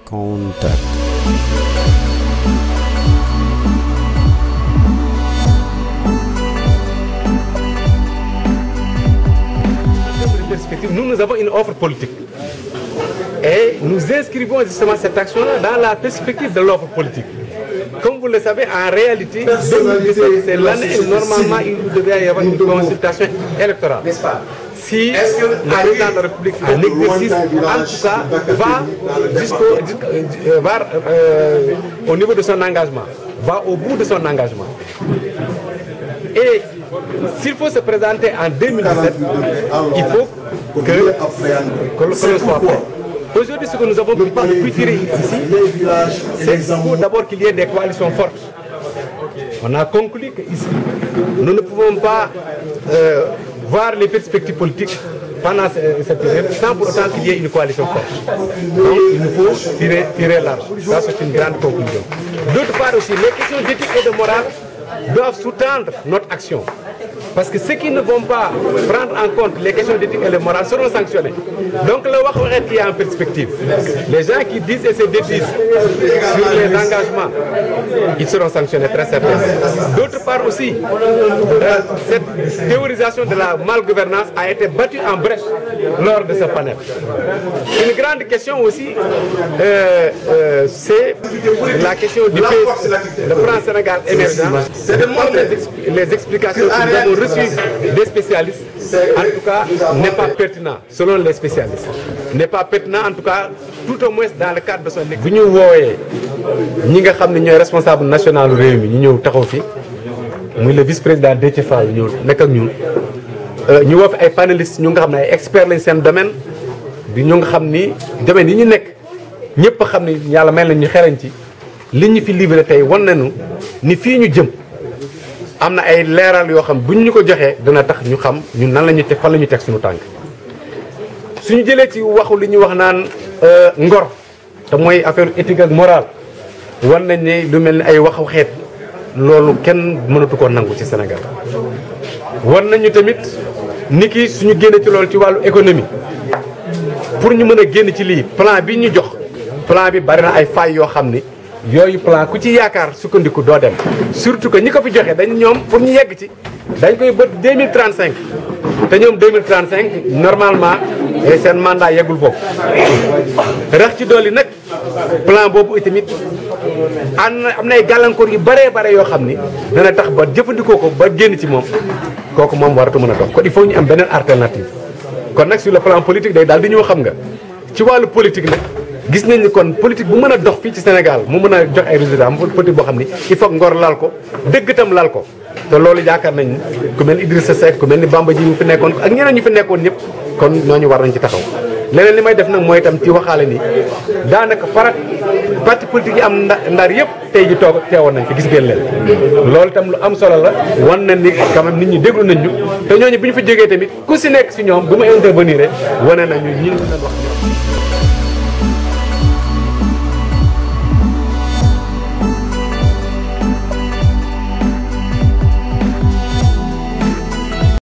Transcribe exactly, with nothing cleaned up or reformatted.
Contact. Nous, nous avons une offre politique. Et nous inscrivons justement cette action-là dans la perspective de l'offre politique. Comme vous le savez, en réalité, deux mille dix-sept, c'est l'année où normalement il devait y avoir une consultation électorale. Si le président de la République en exercice, en tout cas, va, jusqu'au, va euh, au niveau de son engagement, va au bout de son engagement. Et s'il faut se présenter en deux mille dix-sept, il faut que, que l'on soit prêt. Aujourd'hui, ce que nous avons pu tirer ici, c'est qu'il faut d'abord qu'il y ait des coalitions fortes. On a conclu qu'ici, nous ne pouvons pas euh, voir les perspectives politiques pendant cette période sans pour autant qu'il y ait une coalition forte. Donc, il nous faut tirer, tirer large. Ça, c'est une grande conclusion. D'autre part aussi, les questions d'éthique et de morale doivent sous-tendre notre action. Parce que ceux qui ne vont pas prendre en compte les questions d'éthique et de morale seront sanctionnés. Donc le wax waxet qui est en perspective. Les gens qui disent et se dédisent sur les engagements, ils seront sanctionnés très certainement. D'autre part aussi, euh, cette théorisation de la malgouvernance a été battue en brèche lors de ce panel. Une grande question aussi, euh, euh, c'est la question du P S, le plan Sénégal émergent. C'est de montrer les, les explications que nous avons reçues des spécialistes, en tout cas, n'est pas pertinent, selon les spécialistes. N'est pas pertinent, en tout cas, tout au moins dans le cadre de son équipe. Si nous voyons, nous sommes responsables nationaux de Réumi, nous sommes le vice-président Déthié Fall, nous sommes ñu woo fi ay panélistes ñu nga xam ne ay experts lañ seen domaine di ñu nga xam ni domaine yi ñu nekk ñëpp a xam ni yàlla may nañ ñu xereñ ci li ñu fi livré tey wan nañu ni fii ñu jëm am na ay leeral yoo xam buñ ñu ko joxee dina tax ñu xam ñun nan la ñu teg fan la ñu teg suñu tànk suñu jëlee ci waxu li ñuy wax naan ngor te mooy affaire éthique ak morale wan nañ ne lu mel ni ay waxu xeet loolu kenn mënatu ko nangu ci Sénégal wan nañu tamit ni ki suñu génne ci loolu ci wàllu économie pour ñu mën a génn ci lii plan bi ñu jox plan bi bari na ay failles yoo xam ni yooyu plan ku ci yaakaar sukkandiku doo dem surtout que ñi ko fi joxe dañ ñoom pour ñu yegg ci dañ koy bët deux mille trente cinq te ñoom deux mille trente cinq normalement seen mandat yeggul foofu rax ci dolli nag plan boobu itamit am na am na ay gàllankoor yu baree bare yoo xam ni dana tax ba jëfandikoo ko ba génn ci moom kooku moom waratu mën a dox kon il faut ñu am beneen alternative kon nag sur le plan politique day daal di ñëw xam nga ci wàllu politique nag gis nañ ni kon politique bu mën a dox fii ci Sénégal mu mën a jox ay résultats mu politique boo xam ni il faut ngor laal ko dëgg itam laal ko te loolu yaakaar nañ ni ku mel ni Idrissa Seck ku mel ni Bamba ji mu fi nekkoon ak ñeneen ñu fi nekkoon ñëpp kon ñooñu war nañ ci taxaw leneen li may def nag mooy itam ci waxaale ni daanaka farat parti politique yi am ndar yëpp tey ji toog teewoon nañ fi gis ngeen leen loolu itam lu am solo la wan nañ ni quand même nit ñi déglu nañ ñu te ñooñu bu ñu fa jógee tamit ku si nekk si ñoom bu ma intervenir wane nañu ñi ñu doon wax